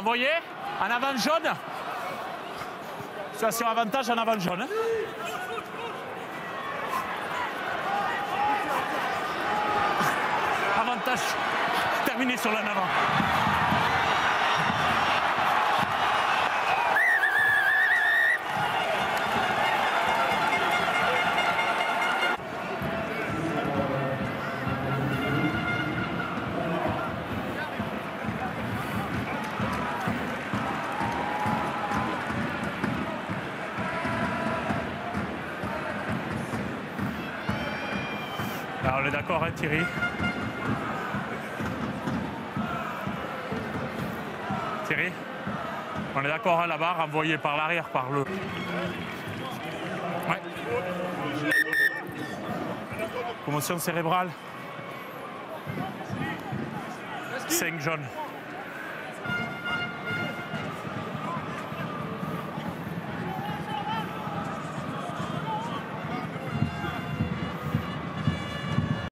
voyez, en avant jaune. Situation avantage en avant jaune. Avantage terminé sur l'en avant. Alors, on est d'accord, hein, Thierry? Thierry, on est d'accord, hein, la barre envoyée par l'arrière, par le... Ouais. Commotion cérébrale. 5 jaunes.